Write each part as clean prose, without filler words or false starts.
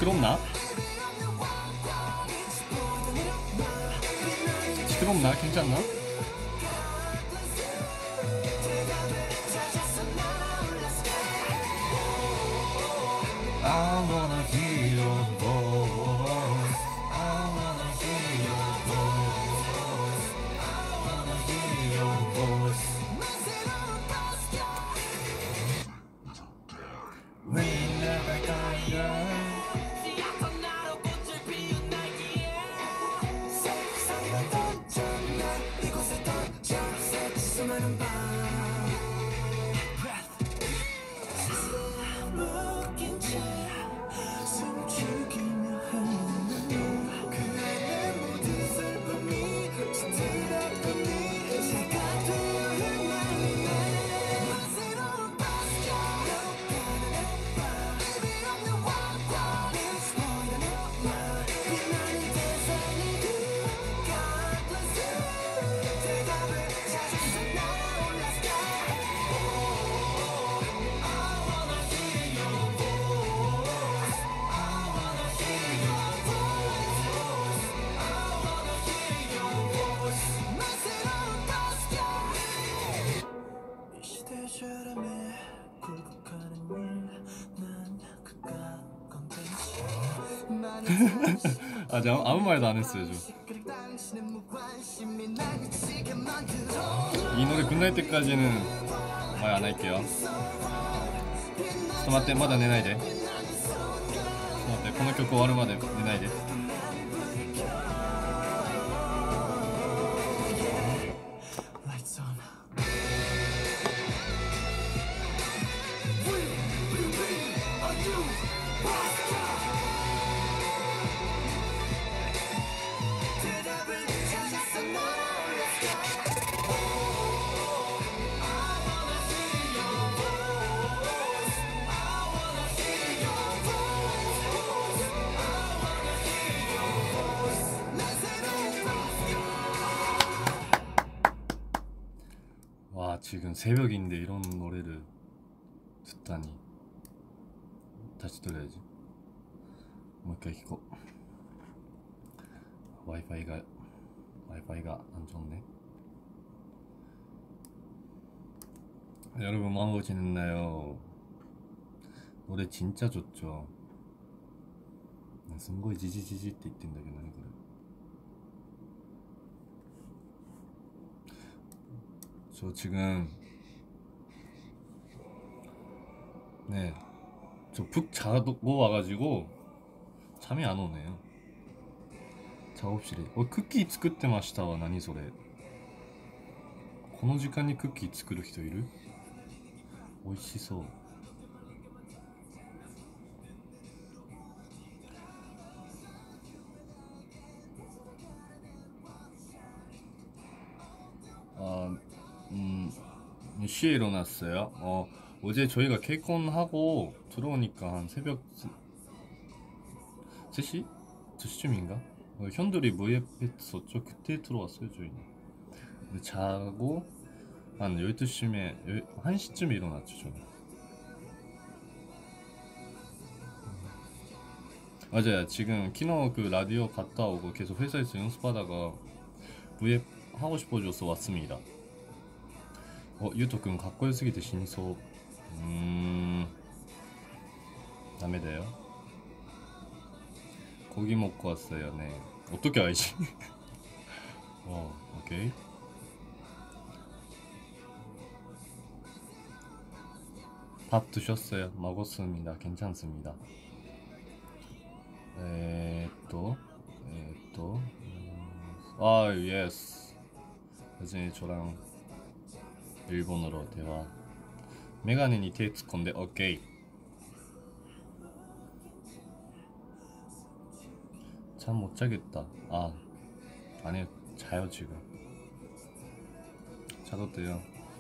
시끄럽나? 시끄럽나? 괜찮나? I wanna hear your voice. I wanna hear your voice. I wanna hear your voice. We never got young. 아, 제가 아무 말도 안 했어요. 이 노래 끝날 때까지는 말 안 할게요. ちょっと待って、まだ寝ないで。ちょっと待って、この曲終わるまで寝ないで。와, 지금 새벽인데 이런 노래를 듣다니. 다시 들어야지.もう一回聞こう. 와이파이가 안 좋네. 여러분 뭐하고 지냈나요? 노래 진짜 좋죠. 승고이 지지지지 って言ってんだけどね、これ. 저 지금 네, 저 푹 자고 와가지고 잠이 안 오네요. 작업실에. 쿠키 作ってましたわ。何それ。この時間にクッキー作る人いる？美味しそう。몇 시에 일어났어요? 어제 저희가 개콘하고 들어오니까 한 새벽 3시? 2시쯤인가? 현들이 모의했었죠. 그때 들어왔어요, 저희는. 근데 자고 한 12시쯤에 1시쯤에 일어났죠, 저는. 맞아요. 지금 키노 그 라디오 갔다 오고 계속 회사에서 연습하다가 V앱 하고 싶어져서 왔습니다. 유토君 かっこよすぎて死にそう。ダメだよ。 고기 먹고 왔어요. 네. 어떻게 알지? 오케이. 밥 드셨어요? 먹었습니다. 괜찮습니다. 예스. 나중에 저랑 일본어로 대화. 메가네니手突っ込んで 오케이. 잠 못 자겠다. 아니요, 자요 지금. 자도 돼요.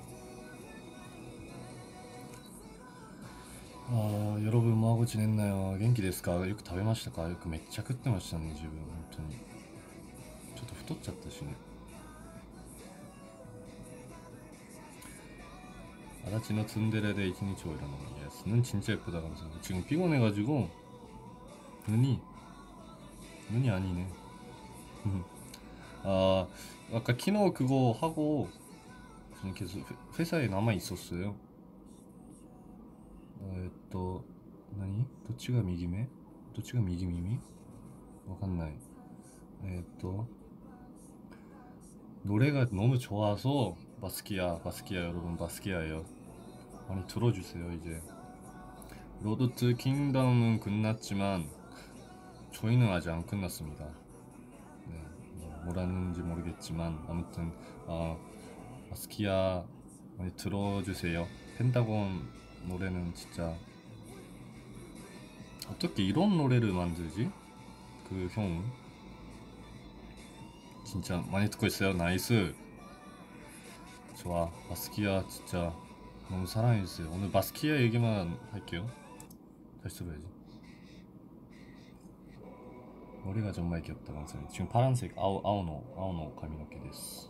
여러분 뭐하고 지냈나요? 元気ですか? よく食べましたか? よくめっちゃ食ってましたね、自分。本当にちょっと太っちゃったしね。아다치의 츤데레의 1日을 일어나는. 예스는 진짜 예쁘다. 감사합니다. 지금 피곤해가지고 눈이 아니네. 아, 아까 키노 그거 하고 저는 계속 회사에 남아 있었어요. 何どっちが右目どっちが右耳わかんない。노래가 너무 좋아서 바스키아 여러분 바스키아예요. 많이 들어주세요. 이제 로드 투 킹덤은 끝났지만 저희는 아직 안 끝났습니다. 네, 뭐라는지 모르겠지만 아무튼 바스키아 많이 들어주세요. 펜타곤 노래는 진짜 어떻게 이런 노래를 만들지? 그 형 진짜 많이 듣고 있어요. 나이스. 좋아. 바스키아 진짜 너무 사랑해주세요. 오늘 바스키아 얘기만 할게요. 다시 들어야지. 머리가 정말 귀엽다. 방금 지금 파란색 아오노 가미노케 데스.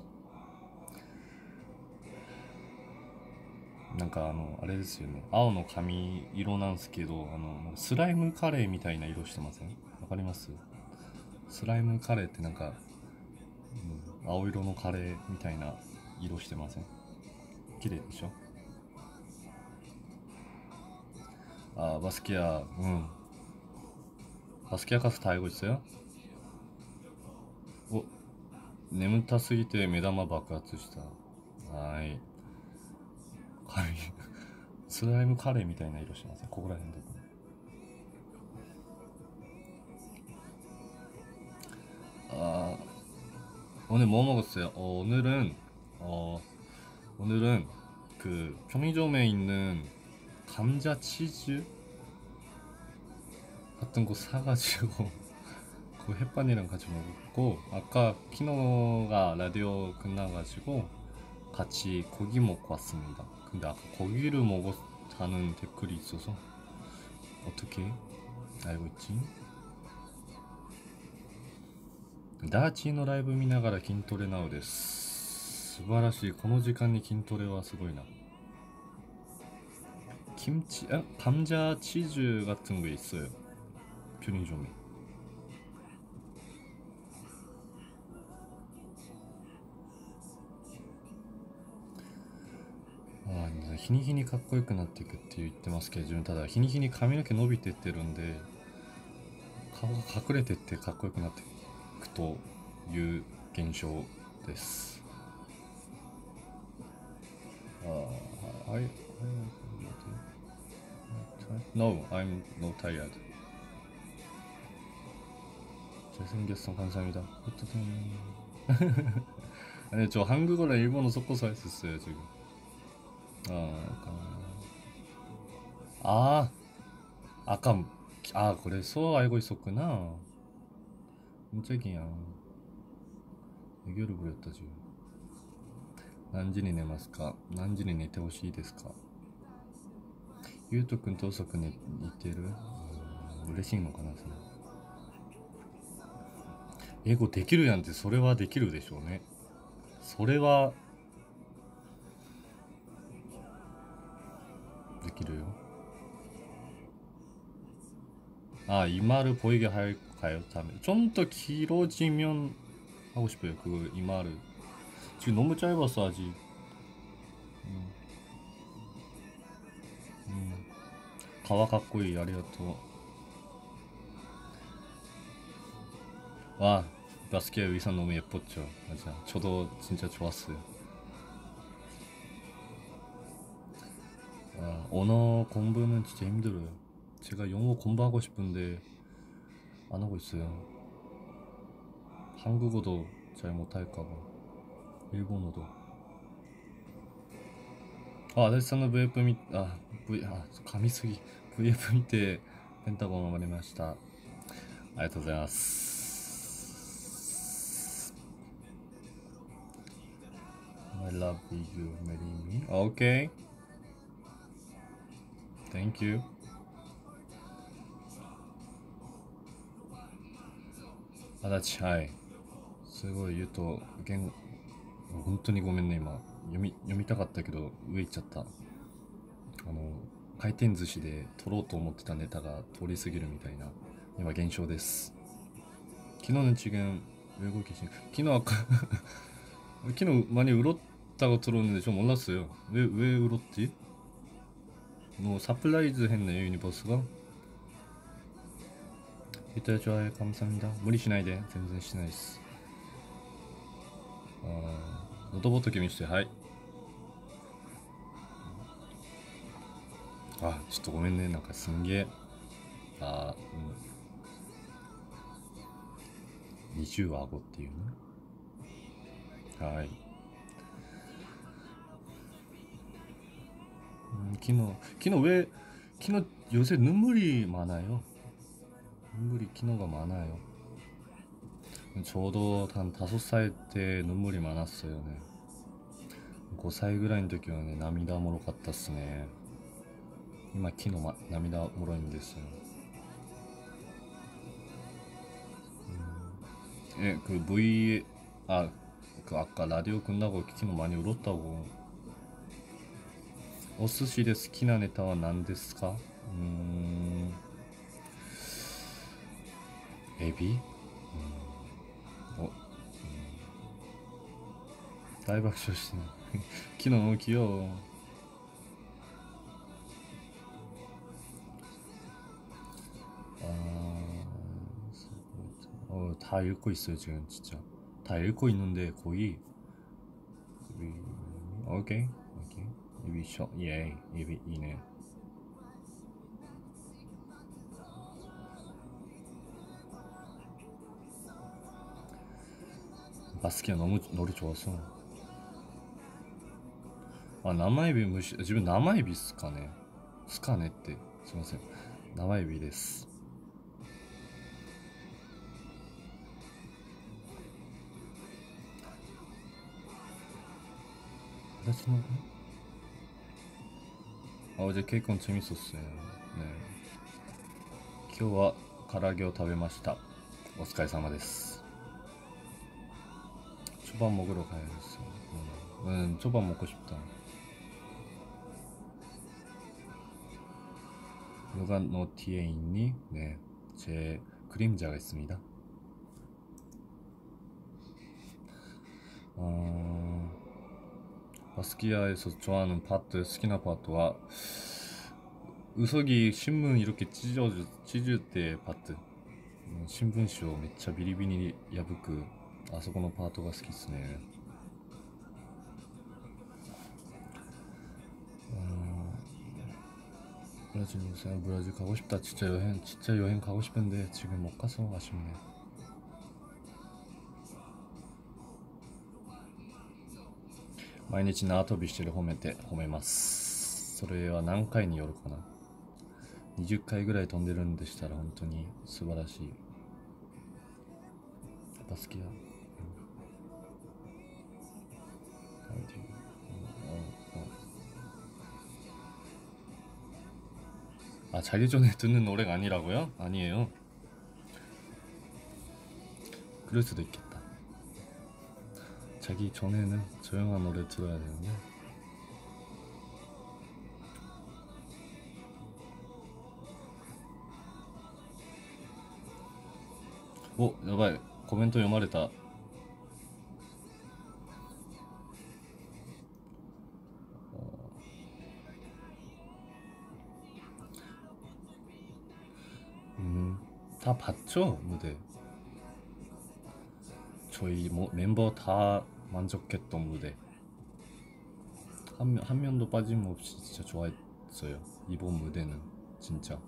なんかあれですよね。青の髪色なんですけど、スライムカレーみたいな色してません？わかります？スライムカレーってなんか、青色のカレーみたいな色してません？綺麗でしょ？바스키아, 바스키아 가수 다 알고 있어요?眠たすぎて目玉爆発した。はい。髪スライムカレーみたいな色してません？ここら辺で。오늘 뭐 먹었어요? 오늘은 그 편의점에 있는 감자 치즈 같은 거 사가지고 그 햇반이랑 같이 먹었고, 아까 키노가 라디오 끝나가지고 같이 고기 먹고 왔습니다. 근데 아까 고기를 먹었다는 댓글이 있어서 어떻게 알고 있지? ダーチーのライブ見ながら筋トレなのです。素晴らしい。この時間に筋トレはすごいな。 감자 치즈 같은 거 있어요. 편의점에. 아, 日に日にかっこよくなっていくって言ってますけど、ただ日に日に髪の毛伸びてってるんで、顔が隠れてってかっこよくなっていくという現象です。No, I'm not tired. 잘생겼어. 감사합니다. 아니, 저 한국어랑 일본어 섞어서 할 수 있어요, 지금. 아까, 그래서 알고 있었구나. 깜짝이야. 애교를 부렸다, 지금. 何時に寝ますか？何時に寝てほしいですか？ゆうとくんと遅く寝てる？嬉しいのかな、それ。英語できるやんって、それはできるでしょうね。それはできるよ。이 말을 보이게 할까요? 다음에 좀 더 길어지면 하고 싶어요. 이 말을 지금 너무 짧았어 아직. 가와 갖고이 아리가또. 와, 바스키아 의상 너무 예뻤죠. 맞아. 저도 진짜 좋았어요. 언어 공부는 진짜 힘들어요. 제가 영어 공부하고 싶은데 안 하고 있어요. 한국어도 잘 못할까봐. 일본어도. 아데스の VF 噛みすぎ。 VF 見てペンタゴン上がりました。ありがとうございます。 I love you, marry me. Okay. Thank you. はい。すごい言うと本当にごめんね。今読みたかったけど上行っちゃった。回転寿司で撮ろうと思ってたネタが通り過ぎるみたいな今減少です. 키노는 지금 외고 계신. 키노 아까 키노 많이 울었다고 들었는데 좀 몰랐어요. 왜 울었지? 뭐 서프라이즈 했네요 유니버스가. 이따 좋아요 감사합니다. 무리しないで 全然しないです. 노도보토見してはい. 아, ちょっとごめんねなんかすんげえ20顎っていうね. はい. 키노 왜 키노 요새 눈물이 많아요. 눈물이 키노가 많아요. 저도 한 5살 때 눈물이 많았어요. 네. 5歳ぐらいの時はね涙もろかったっすね. 今키노涙もろいんですよ. 예, 그 그 아까 라디오 끝나고 키노 많이 울었다고. 오스시대 스키나 네타와 난데스까? 에비? 大爆笑してね昨日の起用다 읽고 있어요 지금 진짜 다 읽고 있는데 거의 오케이 입이 쇼 예 입이 이네. 바스키가 너무 노래 좋아서. 아 나마에비 무시 지금 나마에비 스카네 스카네 때すいません나마에비です. 어제 케이콘 재밌었어요. 네. 今日は唐揚げを食べました. お疲れ様です. 초밥 먹으러 가야겠어. 초밥 먹고 싶다. 누가 너 뒤에 있니? 네, 제 그림자가 있습니다. 바스키아에서 좋아하는 파트, 好きな 파트와 우석이 신문 이렇게 찢을 때 파트. 신문쇼 めっちゃ 비리비리 破くあそこのパートが好きっすね. 브라질 가고 싶다. 진짜 여행 가고 싶은데 지금 못 가서 아쉽네. 매일縄跳びしてる褒めて褒めます。それは何回によるかな。20回ぐらい飛んでるんでしたら本当に素晴らしい。バスキア。아, 자기 전에 듣는 노래가 아니라고요? 아니에요. 그럴 수도 있겠다. 자기 전에는 조용한 노래 들어야 되는데. 오, 야바이. 코멘트 読まれた. 다 봤죠? 무대. 저희 멤버 다 만족했던 무대. 한 면도 빠짐없이 진짜 좋아했어요. 이번 무대는 진짜.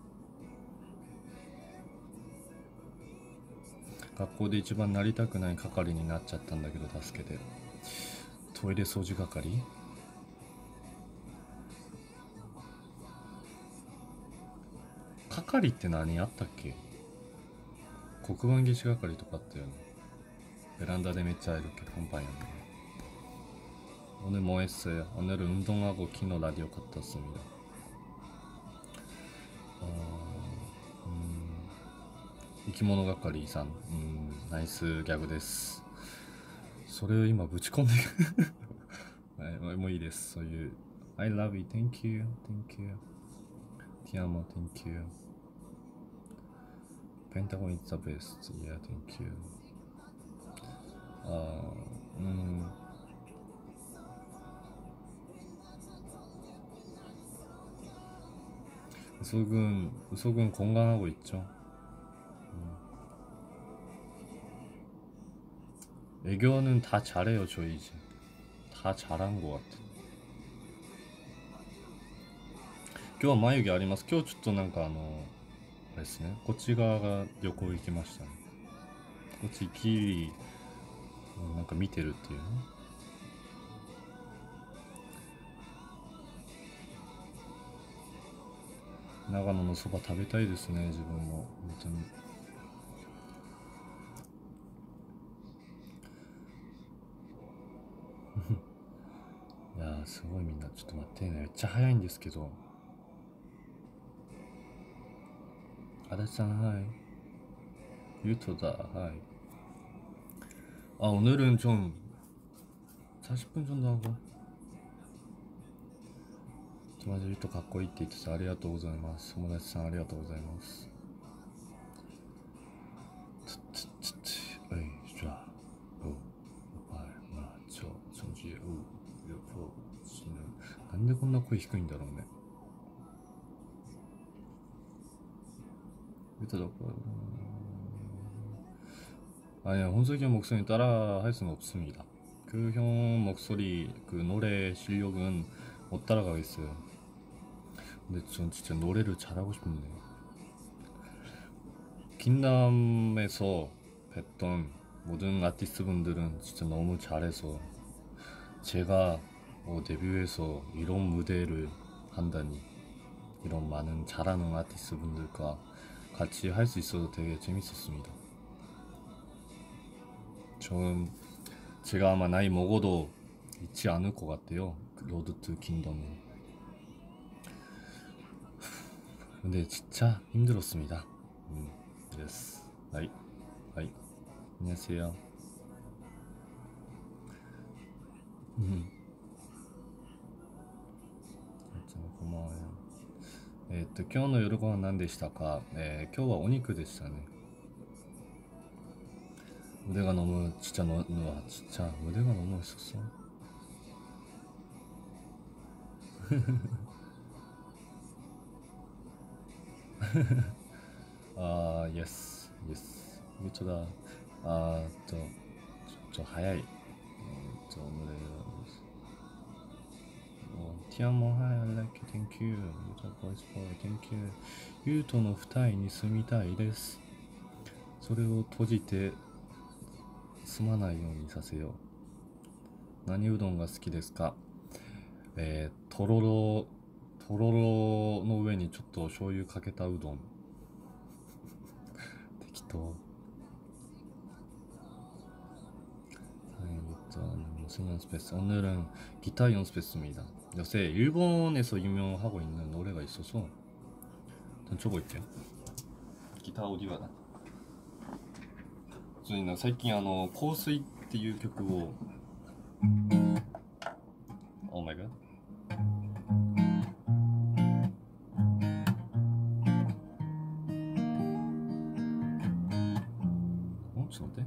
学校で一番なりたくない係になっちゃったんだけど助けて。トイレ掃除係？係って何あったっけ？黒板消し係とかあったよね。ベランダでめっちゃ이렇게 깜빵이었네. 오늘 뭐 했어요? 오늘은 운동하고 키노 라디오 갔다 왔습니다. 이키모노係さん、ナイスギャグです。それを今ぶち込んではい、もういいです。そういう I love you, thank you, thank you, ティアモ thank you. Pentagon is the best. Yeah, thank you. 우석은 건강하고 있죠. 애교는 다 잘해요. 저희 이제 다 잘한 것 같아. 今日は眉毛あります。今日ちょっとなんかあれですね、こっち側が旅行行きましたね。こっちきりなんか見てるっていうね。長野のそば食べたいですね、自分も本当に。いやーすごい、みんなちょっと待ってね、めっちゃ早いんですけど。足立さん、はい。유토다, 하이. 오늘은 좀 40분 정도 하고. 정말 유토 갖고 있게 해주셔서 아리가또 고자이마스. 토모다치-san, 아리가또 고자이마스. 에이, 좋아. 정지에, 옆으로 지는. なんでこんな声低いんだろうね。아니요, 혼석이 형 목소리 따라 할 수는 없습니다. 그 형 목소리, 그 노래 실력은 못 따라가겠어요. 근데 전 진짜 노래를 잘하고 싶은데. 긴남에서 뵀던 모든 아티스트 분들은 진짜 너무 잘해서 제가 데뷔해서 이런 무대를 한다니, 이런 많은 잘하는 아티스트 분들과 같이 할 수 있어서 되게 재밌었습니다. 저는 제가 아마 나이 먹어도 잊지 않을 것 같아요. 로드 투 킹덤은. 근데 진짜 힘들었습니다. 예스. 하이. 하이. 안녕하세요. 고마워요. 今日の夜ご飯何でしたか？今日はお肉でしたね。무대가 너무 진짜 진짜 무대가 너무 멋있었어. 예스 예스. 미쳐다. 저 하야이. 저 오늘 티아모 하이 I like you, thank you. Little voice boy, thank you. ユウトの二重に住みたいです。それを閉じて住まないようにさせよう。何うどんが好きですか？とろろの上にちょっと醤油かけたうどん。適当。무슨 연습했어? 오늘은 기타 연습했습니다. 요새 일본에서 유명하고 있는 노래가 있어서 던져고 있게요. 기타 어디가나? 最近香水っていう曲を Oh my god.ちょっと待って。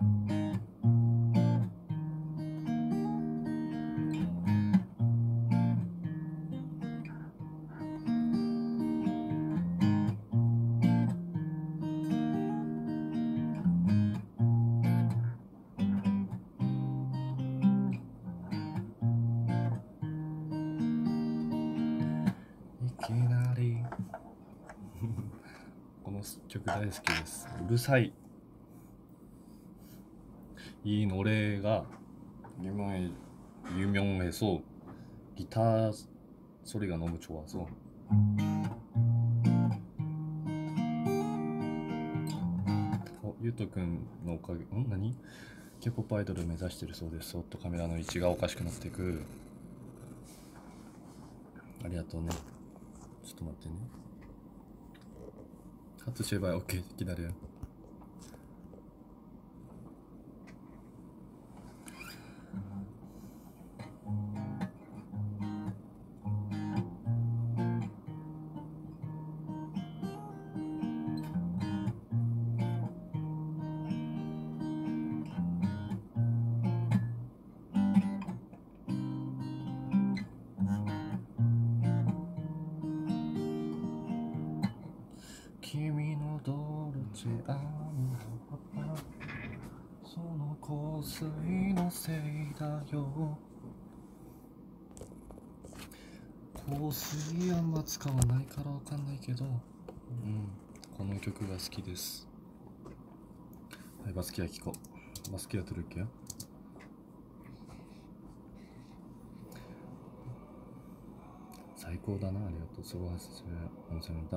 この曲大好きです。うるさい。이 노래가 유명해서 기타 소리가 너무 좋아서 유토君のおかげ、何？ K-POP アイドル目指してるそうです。そっとカメラの位置がおかしくなっていく。ありがとうね。ちょっと待ってね。하트 제발. 오케이, 기다려요. じ雨のパパその香水のせいだよ。香水あんま使わないからわかんないけど、この曲が好きです。はい、バスキア聞こう。バスキア들을게요。最高だな、ありがとう。すごい감사합니다。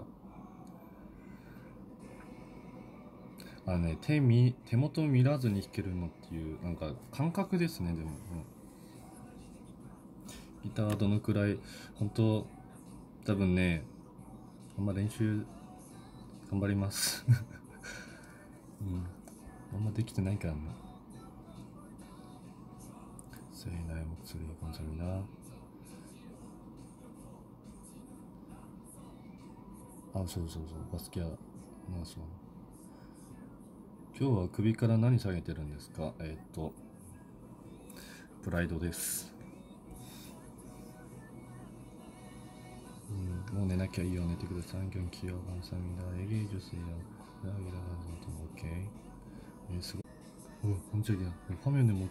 手元を見らずに弾けるのっていうなんか感覚ですね。でも、ギターはどのくらい本当多分ね、あんま練習頑張ります。あんまできてないからね。세이나의 목소리 감사합니다。そうバスキアそう。今日は首から何下げてるんですか？プライドです。もう寝なきゃいいよ。寝てください。今日よ。감사합니다。얘기해주세요。오케이。すごい。깜짝이야。화면에 뭐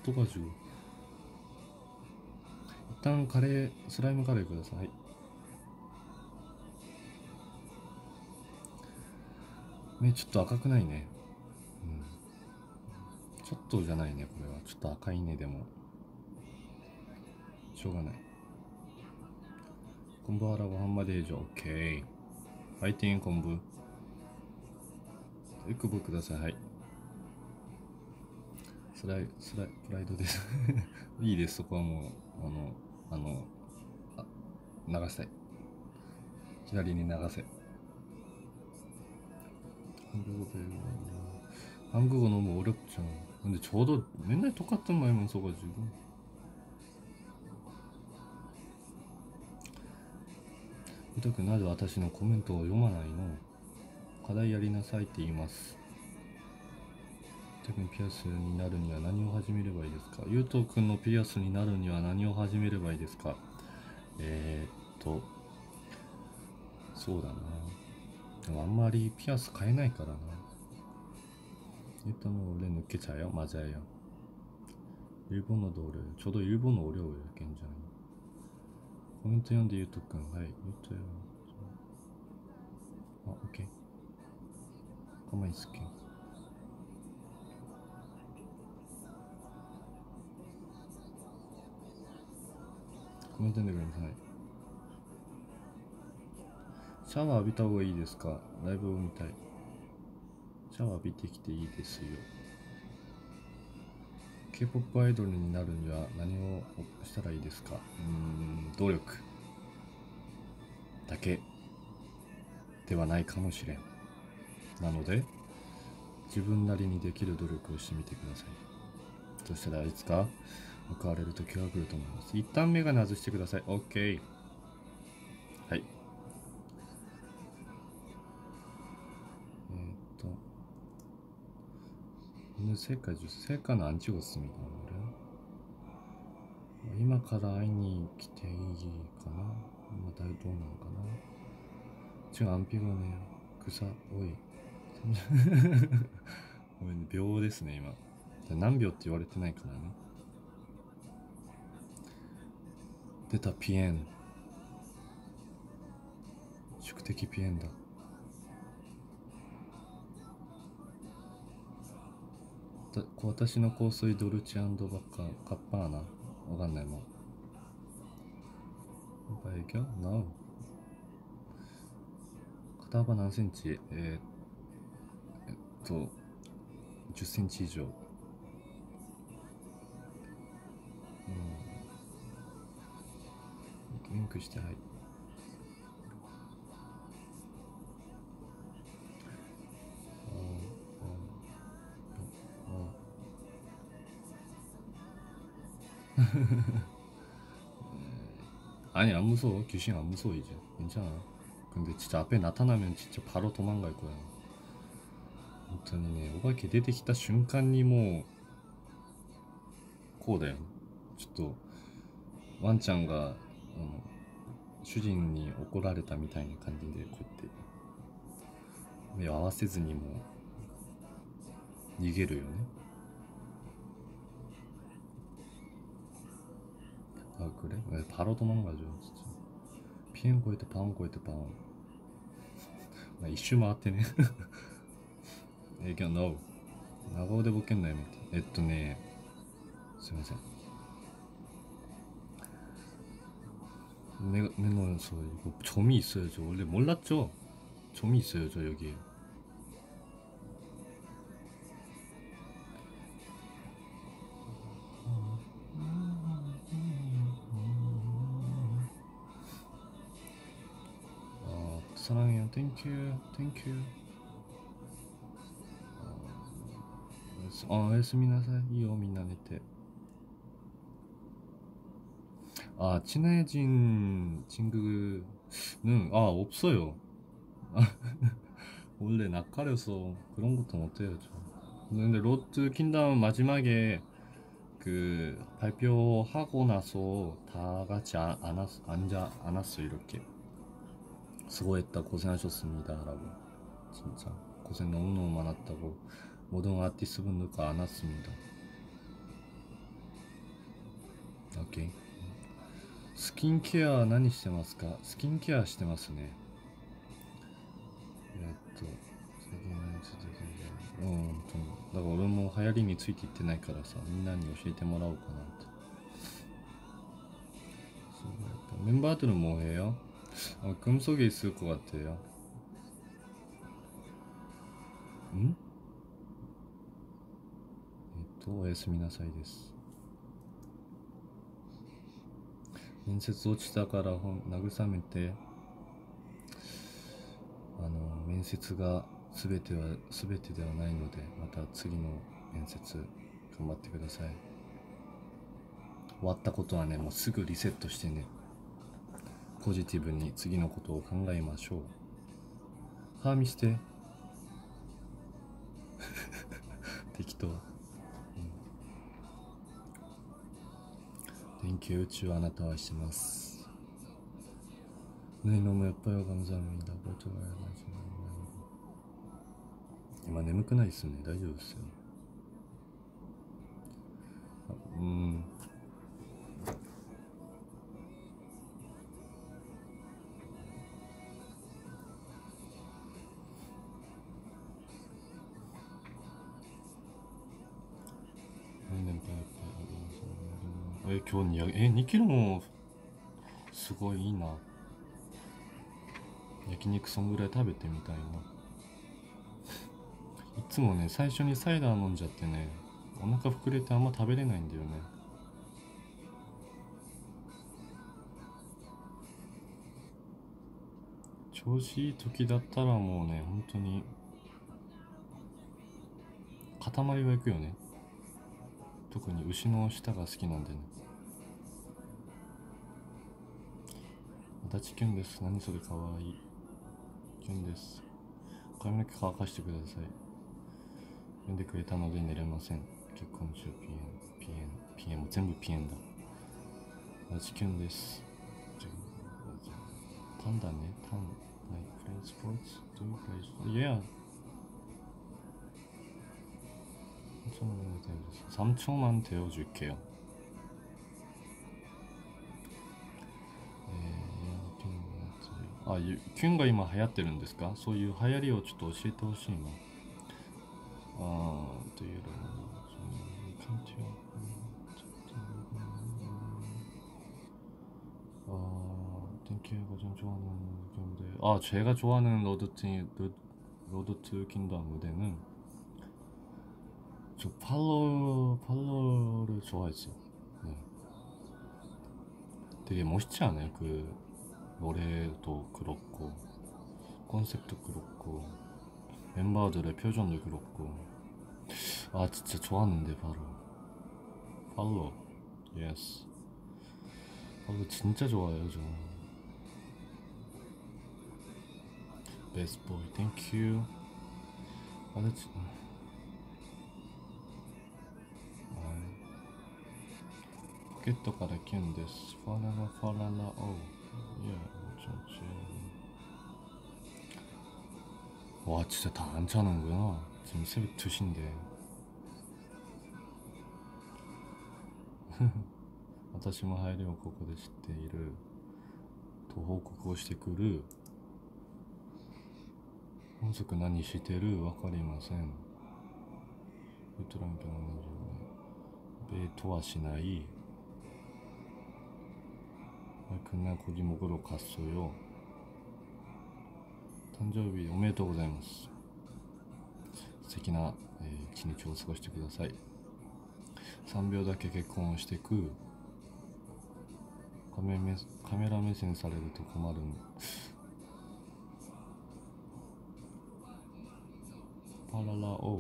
떠가지고。일단 슬라이ムカレーください。目ちょっと赤くないね。ちょっとじゃないね、これは。ちょっと赤いね、でも。しょうがない。昆布原ご飯まで以上。OK。ファイティン昆布。よく僕ください。はい。プライドです。いいです、そこはもう、流せ。左に流せ。한국어 너무 어렵죠. 근데 저도 맨날 똑같은 말만 써가지고. 이렇게 나도 私のコメントを読まないの。課題やりなさいって言います。ピアスになるには何を始めればいいですか？ゆうとくんのピアスになるには何を始めればいいですか？そうだな。でもあんまりピアス買えないからな。일단은 원래 늦게 자요? 맞아요. 일본어도 어려워요. 저도 일본어 어려워요, 굉장히. 코멘트 현대 유튜브 하이 유튜브. 오케이. 가만히 있을게. 코멘트 현대 하이. 샤워 浴びた方がいいですか？ライブを見たい。シャワー浴びてきていいですよ。K-POP アイドルになるには何をしたらいいですか？努力だけではないかもしれん。なので自分なりにできる努力をしてみてください。そしたらいつか報われる時が来ると思います。一旦メガネ外してください。 OK。 はい。오늘 셀카는 안 찍었습니다. 오늘은今から会いに来ていいかな。まだどうなのかな。지금 안 피곤해요.おいごめんね、秒ですね今。何秒って言われてないからね。出たピエン。宿敵ピエンだ。私の香水ドルチ&ガッパーナ。わかんないもん。발견? No。肩幅何センチ10センチ以上。ウィンクして、はい。아니 안 무서워. 귀신 안 무서워 이제. 괜찮아. 근데 진짜 앞에 나타나면 진짜 바로 도망갈 거야. 아무튼ね、お化け出てきた瞬間にもうこうだよ。ちょっとワンちゃんが主人に怒られたみたいな感じでこうやって目を合わせずにも逃げるよね。아 그래? 왜 바로 도망가죠 진짜. 피엔 거에도 바운 거에도 바운. 나 이슈 마테네. 애견 노. 나고 대 보겠나요? ね、すいません。目の 이거 점이 있어요. 저 원래 몰랐죠? 점이 있어요. 저 여기. 사랑해요. 땡큐. 땡큐.おやすみなさいよ みんな寝て. 아 친해진 친구는 없어요. 원래 낯가려서 그런 것도 못해요 저. 근데 로드 킨덤 마지막에 그 발표하고 나서 다 같이 앉았어 이렇게. 수고했다 고생하셨습니다 라고. 진짜 고생 너무너무 많았다고 모든 아티스트분들과 안았습니다. 오케이. 스킨케어 何してますか? 스킨케어 してますね. 좀, だから俺も流行りについていってないからさ、みんなに教えてもらおうかなって。 멤버들은 뭐 해요? 꿈속에 있을 것 같아요. 응? おやすみなさいです。面接落ちたから慰めて、面接が全てではないので、また次の面接頑張ってください。終わったことはね、もうすぐリセットしてね、ポジティブに次のことを考えましょう。歯見して。適当。Thank you. 宇宙あなたはしてます。네 너무 예뻐요. 감사합니다.今眠くないっすね。大丈夫っすよ。今日2キロもすごいいいな。焼肉そんぐらい食べてみたいな。いつもね、最初にサイダー飲んじゃってね、お腹膨れてあんま食べれないんだよね。調子いい時だったらもうね、本当に塊はいくよね。特に牛の舌が好きなんでね。足立キュンです。何それかわいい。キュンです。髪の毛乾かしてください。読んでくれたので寝れません。結婚中ピエンも全部ピエンだ。足立キュンです。タンだね。タン。Play sports? Do you play? Yeah. 3초만 되어줄게요. 아, キュンが今流行ってるんですか？そういう流行りをちょっと教えてほしいな。というの땡큐 가장 좋아하는 무대. 제가 좋아하는 로드 투 킹덤 무대는 저 팔로를 좋아했어요. 네. 되게 멋있지 않아요? 그 노래도 그렇고 컨셉도 그렇고 멤버들의 표정도 그렇고. 진짜 좋았는데 바로 팔로. 예스. 팔로 진짜 좋아요 저. 베스트보이 땡큐. 포켓からキュンです。ファララファララオー。いや、와 진짜 다 안 차는구나. 지금 새벽 2시인데 私も入りをここで知っていると報告をしてくる。本則何してるわかりません。ベトランキャンベートはしない。그날 고기 먹으러 갔어요. 誕生日おめでとうございます。素敵な、一日を過ごしてください。3秒だけ結婚をしてく。カメラ目線されると困る。パララオ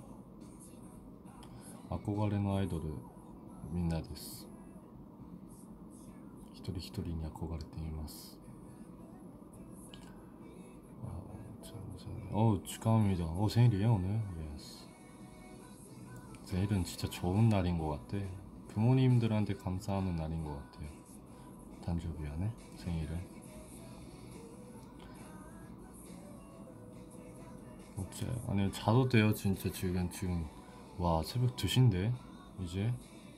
憧れのアイドルみんなです。一人一人に憧れています。축하합니다. 생일이에요 오늘? Yes. 생일은 진짜 좋은 날인 것 같아. 부모님들한테 감사하는 날인 것 같아요. 단조비 안에 생일은. 어째 아니 자도 돼요 진짜 지금 와 새벽 2시인데 이제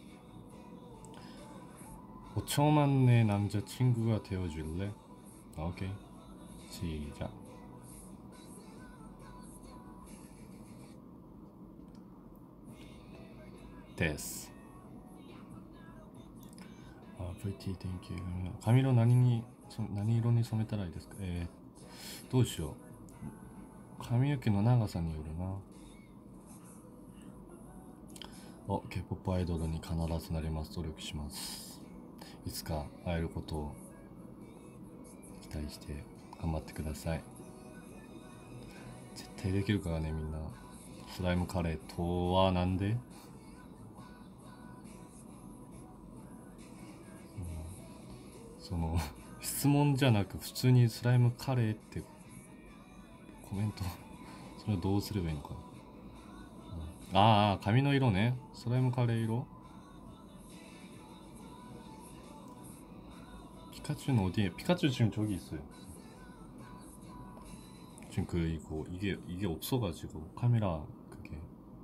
5초 만에 남자친구가 되어줄래? 오케이 시작. 됐어. VT 땡큐. 髪色何色に染めたらいいですか？どうしよう。髪の毛の長さによるな。K-POP アイドルに必ずなります。努力します。いつか会えることを期待して頑張ってください。絶対できるからねみんな。スライムカレーとはなんで？その質問じゃなく普通にスライムカレーってコメントそれはどうすればいいのかな。髪の色ね。スライムカレー色。피카츄는 어디에? 피카츄 지금 저기 있어요. 지금 이게 없어가지고 카메라 그게.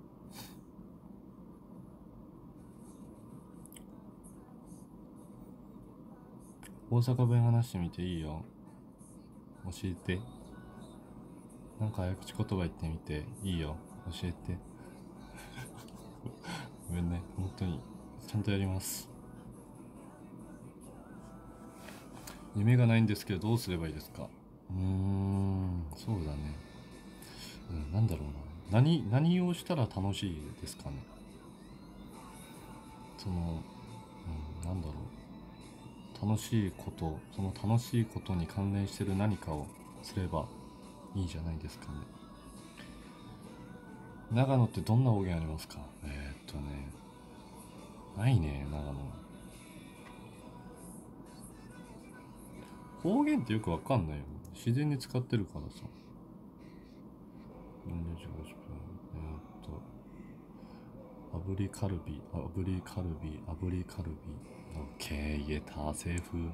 오사카弁 話見ていいよ。教えて。なんか早口言葉言ってみていいよ。教えて。ごめんね。本当にちゃんとやります。夢がないんですけどどうすればいいですか？そうだね。なんだろうな。何をしたら楽しいですかね。なんだろう。楽しいこと、その楽しいことに関連してる何かをすればいいじゃないですかね。長野ってどんな方言ありますか？ないね、長野。方言ってよくわかんないよ。自然に使ってるからさ。炙りカルビ。오케이, 이게 다 세프.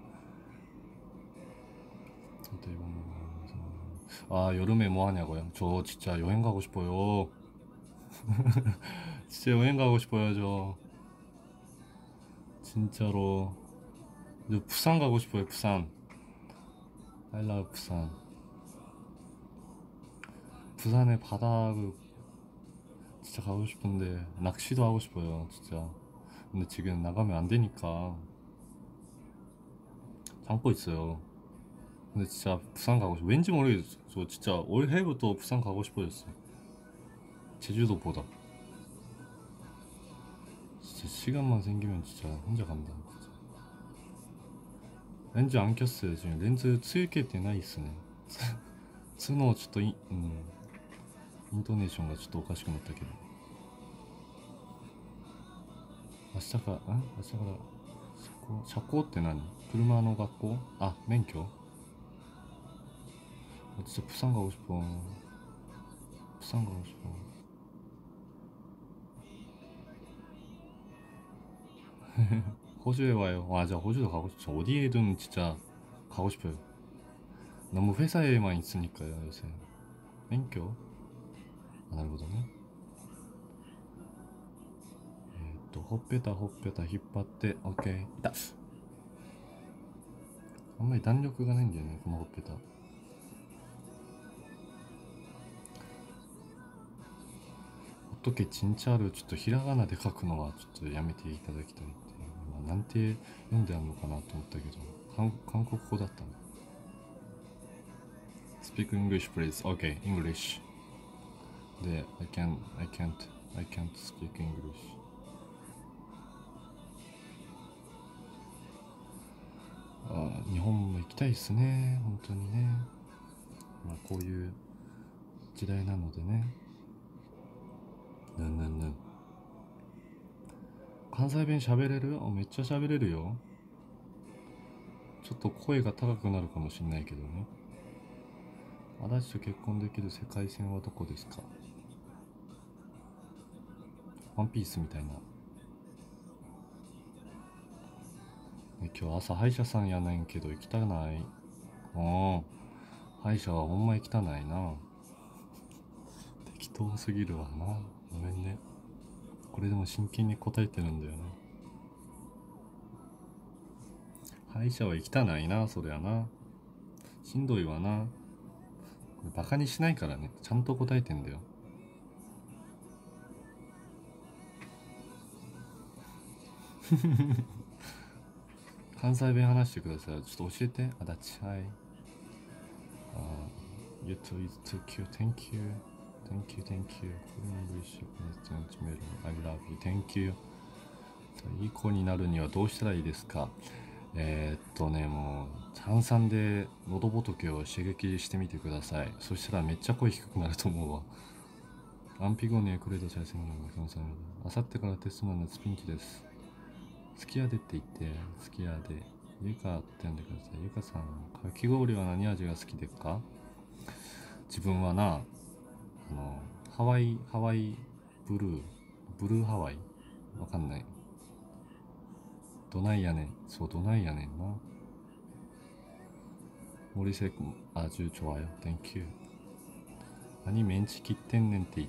여름에 뭐 하냐고요? 저 진짜 여행 가고 싶어요. 진짜 여행 가고 싶어요, 저. 진짜로. 저 부산 가고 싶어요, 부산. I love 부산. 부산의 바다 진짜 가고 싶은데 낚시도 하고 싶어요, 진짜. 근데 지금 나가면 안 되니까 참고 있어요. 근데 진짜 부산 가고 싶어. 왠지 모르겠어. 저 진짜 올해부터 부산 가고 싶어졌어. 제주도보다. 진짜 시간만 생기면 진짜 혼자 간다. 진짜. 렌즈 안 꼈어요. 지금 렌즈 つけてないっすね. つのちょっとイントネーションがちょっとおかしくなったけど。明日から社交って何？車の学校？免許？ 진짜 부산 가고 싶어. 부산 가고 싶어. 호주에 와요. 맞아, 호주도 가고 싶죠. 어디에든 진짜 가고 싶어요. 너무 회사에만 있으니까요 요새. 땡큐. 안 하거든요. ほっぺたほっぺた引っ張って OK。 いた。あんまり弾力がないんだよねこのほっぺた。仏ちんちゃる、ちょっとひらがなで書くのはちょっとやめていただきたいって。まあ、なんて読んであるのかなと思ったけど、韓国語だったね。Speak English please. OK, English. で、I can't speak English. 日本も行きたいっすね、本当にね。まあこういう時代なのでね。関西弁喋れる？めっちゃ喋れるよ。ちょっと声が高くなるかもしんないけどね。足立と結婚できる世界線はどこですか？ワンピースみたいな。今日朝歯医者さんやねんけど行きたない。歯医者はほんま行きたないな。適当すぎるわな。ごめんね。これでも真剣に答えてるんだよね。歯医者は行きたないな、そりゃな。しんどいわな。バカにしないからね。ちゃんと答えてんだよ。関西弁話してください。ちょっと教えて。足立。はい。You too is too cute. Thank you. Thank you, thank you. English President Melon. I love you. Thank you. いい子になるにはどうしたらいいですか？もう炭酸で喉仏を刺激してみてください。そしたらめっちゃ声低くなると思うわ。安否後にくれた写真のあさってからテストの夏ピンチです。好きやでって言って、好きやで。ゆかって呼んでください。ゆかさん、かき氷は何味が好きですか？自分はな、ハワイブルーハワイわかんない。どないやねん。そう、どないやねんな。森瀬君、아주 좋아요. Thank you. 아니メンチ切ってんねんって言って。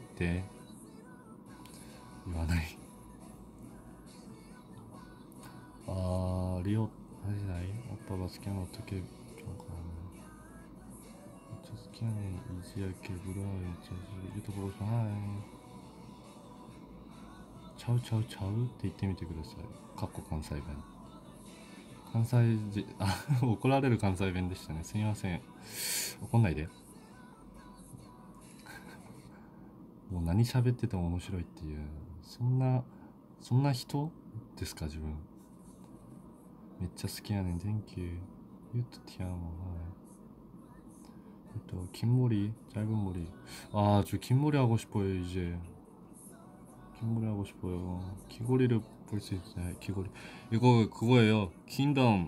言わない。リオ、あれじゃない？オッパが好きなの時今日かな。めっちゃ好きやねん。イジヤケブラーイチャジユトボーさん、はい。ちゃうちゃうちゃうって言ってみてください。かっこ関西弁。関西人、怒られる関西弁でしたね。すみません。怒んないで。もう何喋ってても面白いっていう。そんな人ですか、自分。めっちゃ好きやねん。Thank you. You to Tiamo. 긴 머리, 짧은 머리. 저 긴 머리 하고 싶어요, 이제. 긴 머리 하고 싶어요. 귀걸이를 볼 수 있어요. 귀걸이. 이거 그거예요. 킹덤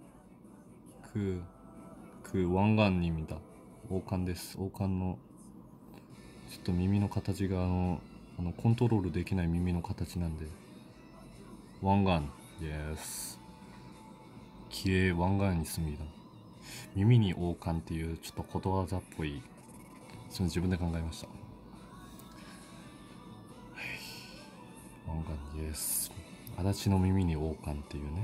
왕관입니다. 王冠です. 王冠のちょっと耳の形がコントロールできない耳の形なんで。왕관. Yes. 귀에 왕관이 있습니다. 耳に王冠っていうちょっとことわざっぽい、それ自分で考えました。王冠 Yes。 足立の耳に王冠っていうね、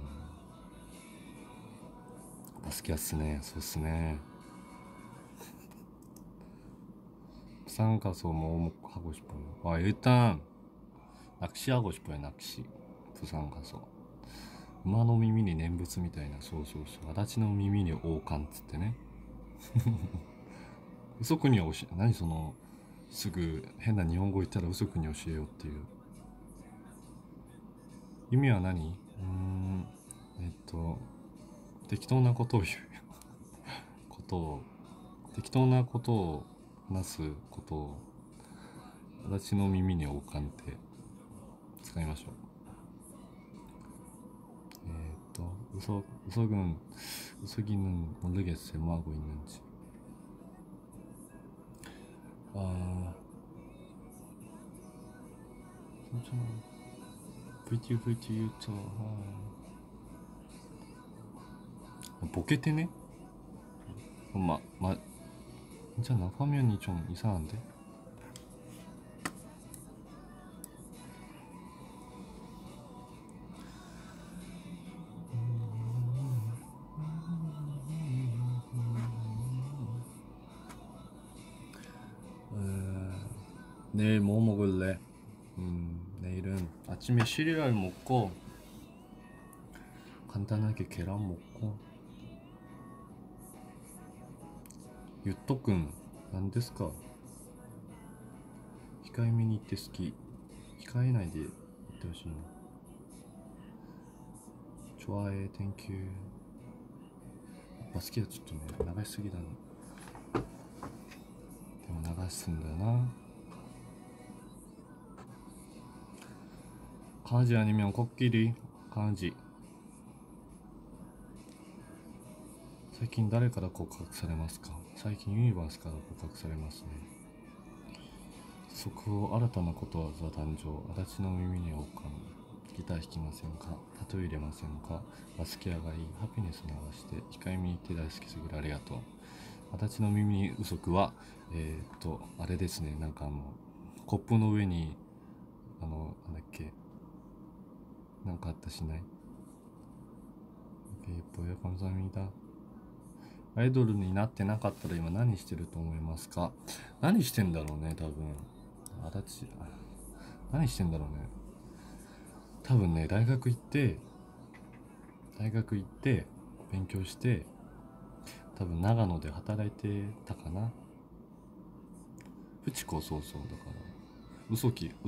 好きやっすね。そうっすね。부산 가서 뭐 하고 싶어요? 일단 낚시하고 싶어요. 낚시. 부산 가서 馬の耳に念仏みたいな。そうそうそう。足立の耳に王冠っつってね。嘘くには教え、何そのすぐ変な日本語言ったら嘘くに教えようっていう。意味は何？適当なことを言う適当なことを話すことを私の耳に王冠って使いましょう。우석이는 모르겠어요. 뭐 하고 있는지. 괜찮아. VT 유저. 보케테네? 괜찮아. 화면이 좀 이상한데? 내일 뭐 먹을래? 내일은 아침에 시리얼 먹고 간단하게 계란 먹고. 유토くん何ですか？控えめに言って好き。控えないで言ってほしいの。ちょあえ Thank you。 好きはちょっとね流しすぎだね。でも流すんだよな。강아지 아니면 코끼리? 강아지. 最近誰から告白されますか？最近ユニバースから告白されますね。速報、新たなことわざ誕生。足立の耳に王冠。ギター弾きませんか？タトゥー入れませんか？バスケ上がり。ハピネス流して。控えめに言って大好きすぎる。ありがとう。足立の耳に嘘くはあれですね。なんかコップの上になんだっけ、なんかあったしない？ぽよかみさみだ。アイドルになってなかったら今何してると思いますか？何してんだろうね、多分。足立、何してんだろうね。多分ね、大学行って、勉強して、多分長野で働いてたかな。フチコ、そうそう、だから、嘘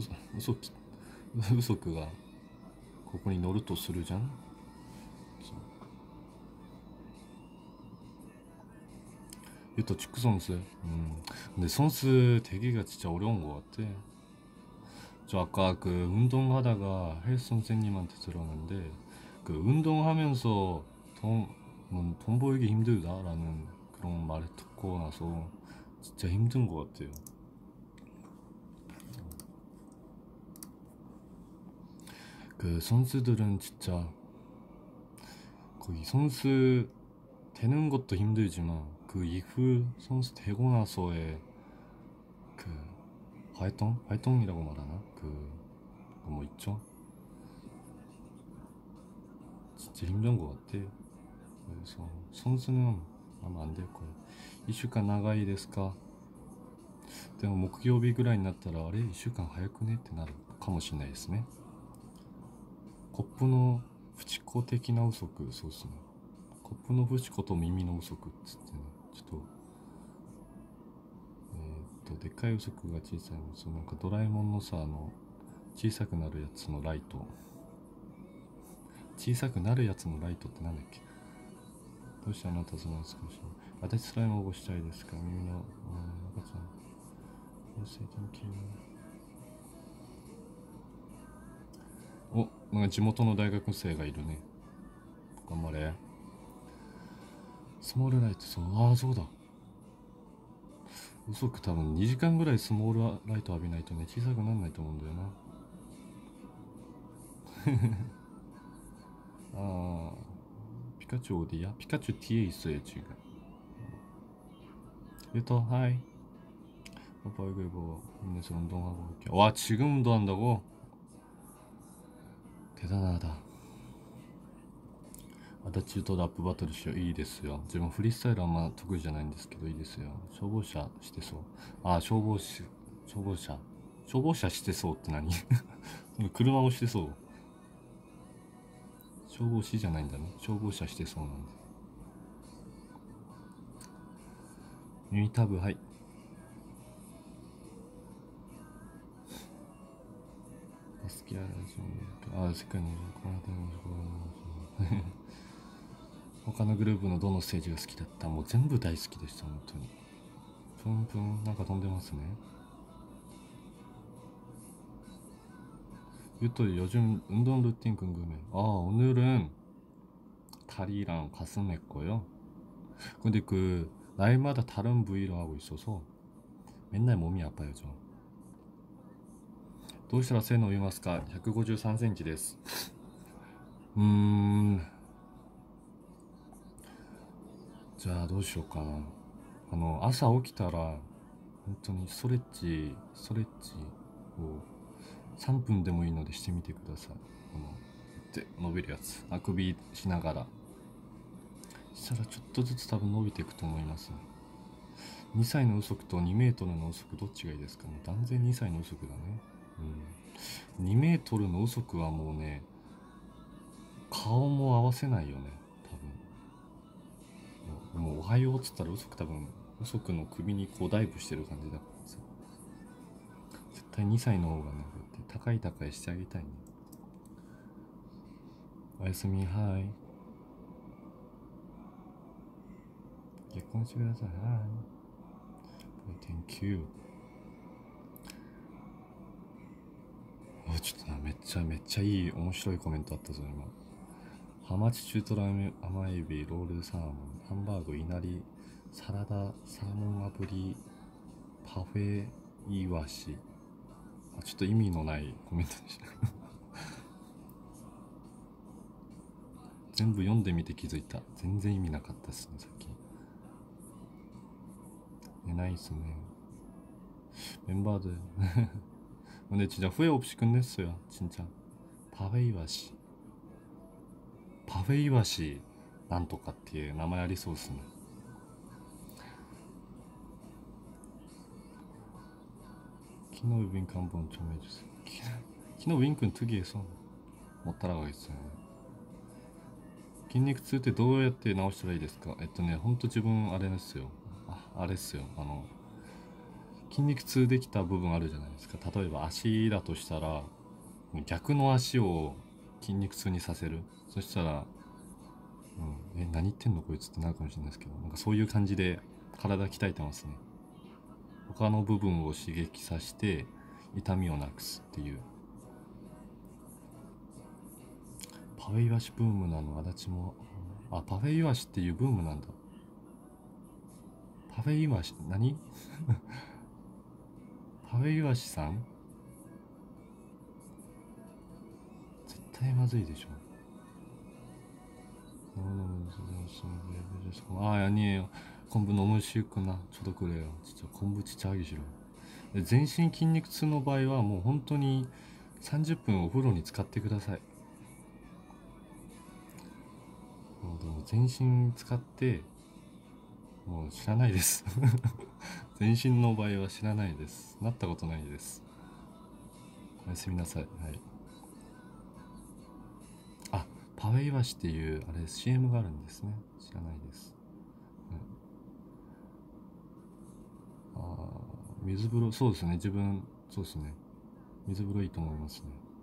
くがここに乗るとするじゃん。유토 축구 선수. 근데 선수 되기가 진짜 어려운 것 같아. 저 아까 그 운동하다가 헬스 선생님한테 들었는데 그 운동하면서 돈 벌기 힘들다라는 그런 말을 듣고 나서 진짜 힘든 것 같아요. 그 선수들은 진짜 거의 선수 되는 것도 힘들지만 그 이후 선수 되고 나서의 그 활동이라고 말하나? 그 뭐 있죠? 진짜 힘든 것 같아. 그래서 선수는 아마 안 될 거예요. 1週間 長いですか? でも木曜日ぐらいになったらあれ1週間早くねってなるかもしれないですね。コップのフチコ的な嘘く、そうですね。コップのフチコと耳の嘘くっつってね、ちょっとでっかい嘘くが小さいの、そうなんかドラえもんのさ、小さくなるやつのライト、小さくなるやつのライトってなんだっけ？どうしてあなたその少し私スライム応募したいですか？耳の赤ちゃんお、なんか地元の大学生がいるね。頑張れ。スモールライト、そう、ああそうだ。嘘く多分2時間ぐらいスモールライト浴びないとね、小さくなんないと思うんだよな。ああ、ピカチュウ어디야？피카츄 뒤에 있어요 지금. 유토 하이. 오빠 얼굴 보고 힘내서 운동하고 올게. 와, 지금 운동한다고? 대단하다. 아다치 유토ラップバトルしよう。いいですよ。自分フリースタイルあんま得意じゃないんですけどいいですよ。消防車してそう。あ、消防車してそうって何？車をしてそう。消防士じゃないんだね。消防車してそうなんで。耳タブ、はい。バスケアラジオ、世界のこの辺の他のグループのどのステージが好きだった？もう全部大好きでした、本当に。プンプン、なんか飛んでますね。유토 요즘 운동 루틴 궁금해. 오늘은 다리랑 가슴 했고요. 근데 그 날마다 다른 부위로 하고 있어서 맨날 몸이 아파요, 저. どうしたら背伸びますか？153センチです。じゃあどうしようかな。朝起きたら本当にストレッチを3分でもいいのでしてみてください。で伸びるやつ、あくびしながらしたらちょっとずつ多分伸びていくと思いますね。 2歳の遅くと2メートルの遅くどっちがいいですか？もう断然2歳の遅くだね。2メートルの遅くはもうね、顔も合わせないよね、多分。もうおはようっつったら遅く、多分遅くの首にこうダイブしてる感じだからさ、絶対2歳の方がね、こうやって高い高いしてあげたいね。おやすみ、はい。結婚してください、はい。Thank you。ちょっとな、めっちゃいい面白いコメントあったぞ今。ハマチ中トロ甘エビロールサーモンハンバーグいなりサラダサーモン炙りパフェイワシ。ちょっと意味のないコメントでした全部読んでみて気づいた。全然意味なかったですね、さっき。寝ないっすね。멤버들 근데 진짜 후회 없이 끝냈어요. 진짜. 바베이와시. 바베이와시 난토까っていう名前ありそうっすね。昨日윙크 한번 좀 해주세요.昨日윙크는 특이해서 못 따라가겠어요. 筋肉痛ってどうやって治したらいいですか？ね、ほんと自分あれですよ。筋肉痛できた部分あるじゃないですか。例えば足だとしたら逆の足を筋肉痛にさせる。そしたら、何言ってんのこいつってなるかもしれないですけど、なんかそういう感じで体鍛えてますね。他の部分を刺激させて痛みをなくすっていう。パフェイワシブームなの、足立も。パフェイワシっていうブームなんだ。パフェイワシ、何パフェイワシさん絶対まずいでしょ。아니에요. 건부 너무 싫구나. 저도 그래요. 진짜 건부 진짜 하기 싫어. 전신 筋肉痛の場合はもう本当に30分お風呂に使ってください。もう全身使ってもう知らないです全身の場合は知らないです。なったことないです。おやすみなさい。はい。パフェイワシっていうあれ CM があるんですね。知らないです。水風呂、そうですね。自分そうですね。水風呂いいと思いますね。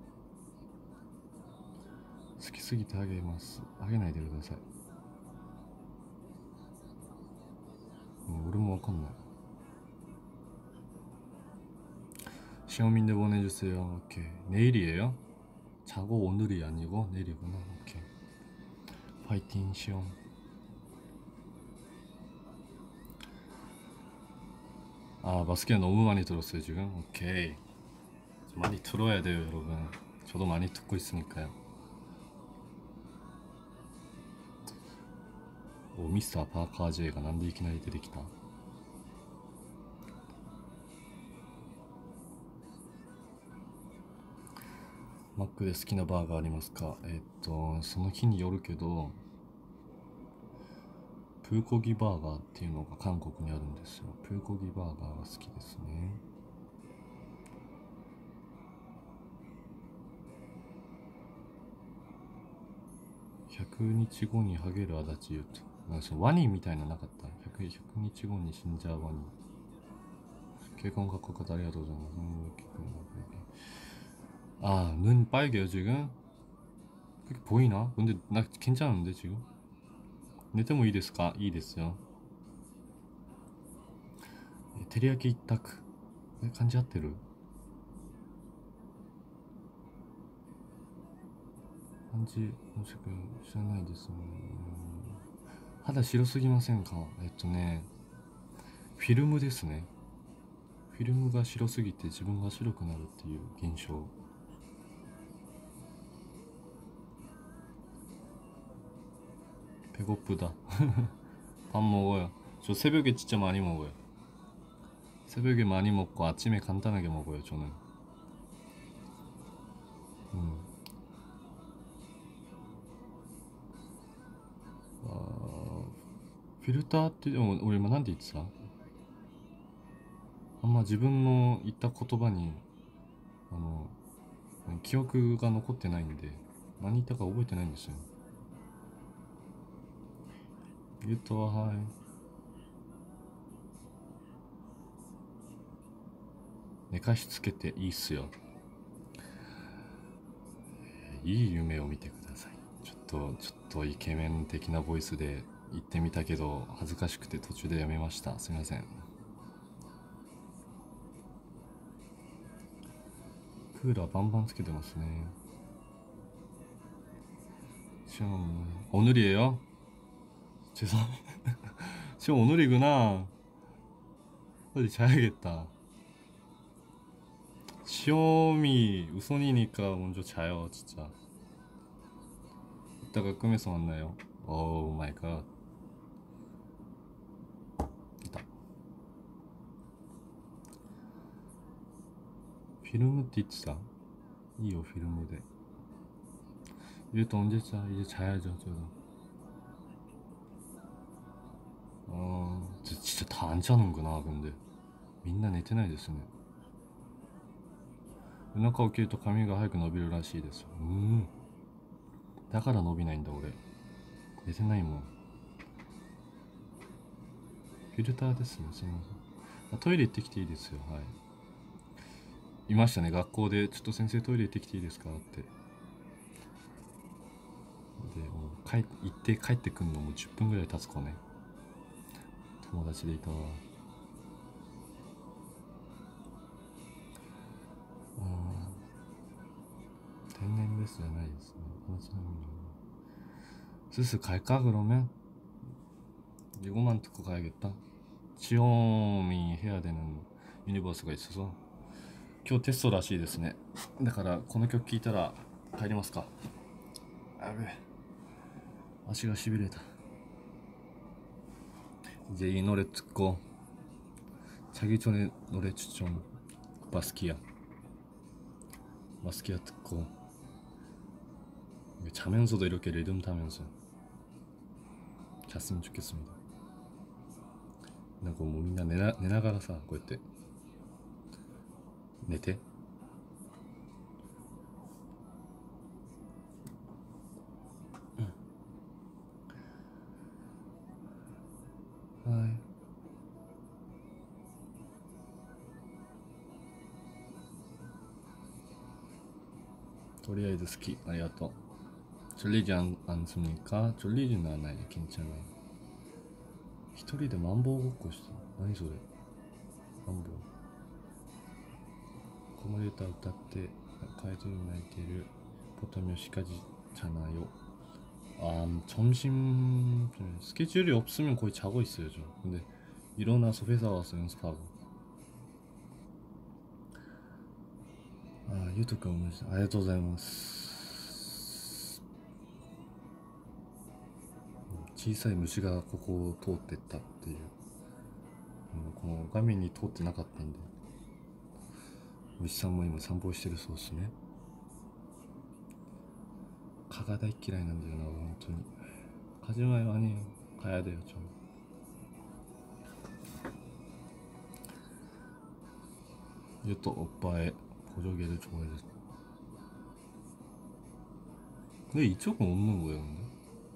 好きすぎてあげます。あげないでください。俺もわかんない。시험인데 보내주세요. 오케이. 내일이에요? 자고 오늘이 아니고 내일이구나. 오케이. 파이팅 시험. 마스크가 너무 많이 들었어요 지금. 오케이. 많이 들어야 돼요 여러분. 저도 많이 듣고 있으니까요. 미스터 파카제가 난데いきなり出てきた。マックで好きなバーガーありますか？その日によるけど、プーコギバーガーっていうのが韓国にあるんですよ。プーコギバーガーが好きですね。100日後にハゲる足立優斗。なんかそのワニみたいななかった？ 100日後に死んじゃうワニ。結婚かっこよかったありがとうございます。눈 빨개요 지금? 그렇게 보이나? 근데 나 괜찮은데 지금? 내때뭐いいですか? いいですよ。照り焼き一択。感じ合ってる？感じもしく知らないですね。肌白すぎませんか？フィルムですね。フィルムが白すぎて自分が白くなるっていう現象。배고프다. 밥 먹어요. 저 새벽에 진짜 많이 먹어요. 새벽에 많이 먹고 아침에 간단하게 먹어요 저는. 필터って俺今なんて言ってた？ あんま自分の言った言葉に記憶が残ってないんで、何言ったか覚えてないんですよ。ゆうとは、はい。寝かしつけていいっすよ。いい夢を見てください。ちょっとイケメン的なボイスで言ってみたけど、恥ずかしくて途中でやめました。すみません。クーラーバンバンつけてますね。시험 오늘이에요? 죄송. 시험 오늘이구나. 빨리 자야겠다. 시험이 우선이니까 먼저 자요, 진짜. 이따가 꿈에서 만나요. 오 마이 갓. 있다. 필름 띠자. 이요 필름무대. 이제 또 언제 자? 이제 자야죠, 저도. 진짜 다 안 자는구나, 근데. みんな寝てないですね。夜中起きると髪が早く伸びるらしいです。だから伸びないんだ俺。寝てないもん。フィルターですね。すみません。トイレ行ってきていいですよ。はい。いましたね、学校で。ちょっと先生トイレ行ってきていいですかって。で、もう行って帰ってくんのも10分ぐらい経つ子ね。友達でいたわ。天然ですじゃないですね。슬슬 갈까 그러면? 이거만 듣고 가야겠다. 시험이 해야 되는 유니버스가 있어서. 今日テストらしいですね。だからこの曲聴いたら帰りますか。やべえ、足がしびれた。이제 이 노래 듣고 자기 전에 노래 추천 바스키아 듣고 자면서도 이렇게 리듬 타면서 잤으면 좋겠습니다.なんかもうみんな寝ながらさ、こうやって寝て。はい。とりあえず好き。ありがとう。졸리지 않습니까? 졸리지는 않아요. 괜찮아요. 一人でマンボウごっこした。何それ。マンボウ。子守歌歌って怪獣泣いてる보통 몇 시까지잖아요. 점심 스케줄이 없으면 거의 자고 있어요 저. 근데 일어나서 회사 와서 연습하고. 유튜브 오늘 아리가또 고자이마스. 小さい虫がここを通ってったっていう、この画面に通ってなかったんで、虫さんも今散歩してるそうですね。蚊が大嫌いなんだよな本当に。하지마요 아니에요. 가야 돼요 좀. 이것도 오빠의 보조개를 좋아해서. 근데 이쪽은 없는 거예요 근데.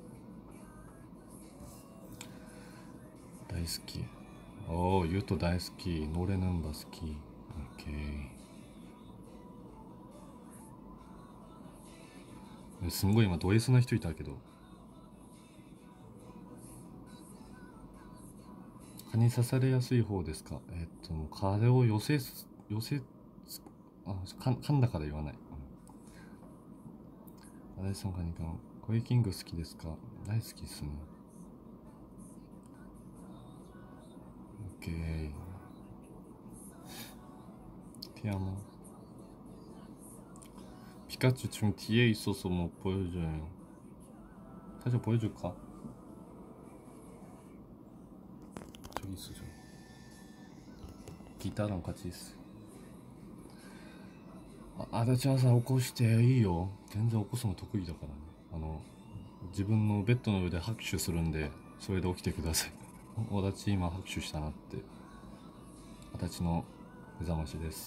다이스키. 이것도 다이스키. 노래는 바스키. 오케이. すんごい今ド S な人いたけど、蚊に刺されやすい方ですか。風を寄せ噛んだから言わない。足立さん、カニカンコイキング好きですか。大好きっすね。オッケー。티아모. 피카츄 지금 뒤에 있어서 뭐 보여줘요. 살짝 보여줄까? 저기 있어 저. 기타랑 같이 있어. 아다치朝起こしていいよ。全然起こすの得意だからね。自分のベッドの上で拍手するんで、それで起きてください。私今拍手したなって。足立の目覚ましです。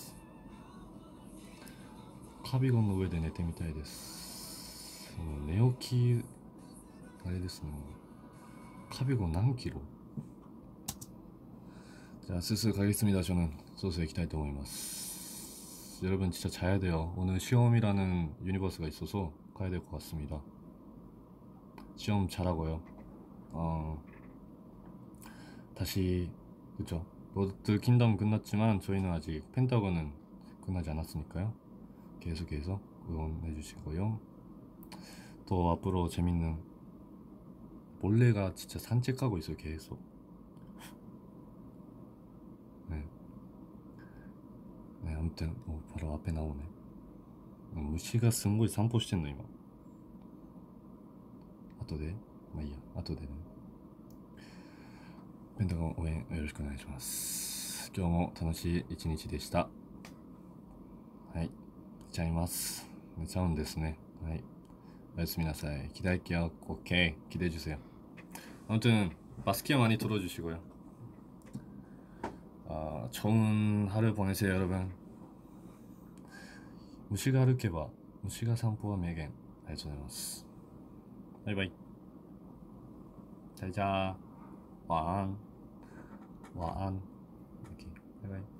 カビゴンの上で寝てみたいです。もう寝起きあれですね。カビゴン何キロ? 자, 슬슬 가겠습니다. 저는 소스에 기다릴 때 모이마스. 여러분 진짜 자야 돼요. 오늘 시험이라는 유니버스가 있어서 가야 될 것 같습니다. 시험 잘하고요. 다시 그죠? 로드 킹덤 끝났지만 저희는 아직 펜타곤은 끝나지 않았으니까요. 계속해서 응원해 주시고요. 또 앞으로 재밌는 몰래가 진짜 산책하고 있어요. 계속. 네. 네, 아무튼 바로 앞에 나오네. 무시가 쓴 곳이散歩してんの 今. 後でまあいいや、後でね。ペンタゴン応援よろしくお願いします。今日も楽しい一日でした。はい、寝ちゃいます。寝ちゃうんですね。はい、おやすみなさい. 기다릴게요. 오케이, 기대해주세요. 아무튼 마스키야 많이 들어주시고요. 좋은 하루 보내세요, 여러분. 무시가 하루케바, 무시가 산포와 매겐. ありがとうございます。バイバイ。잘 자. 晚安。晚安。OK，拜拜。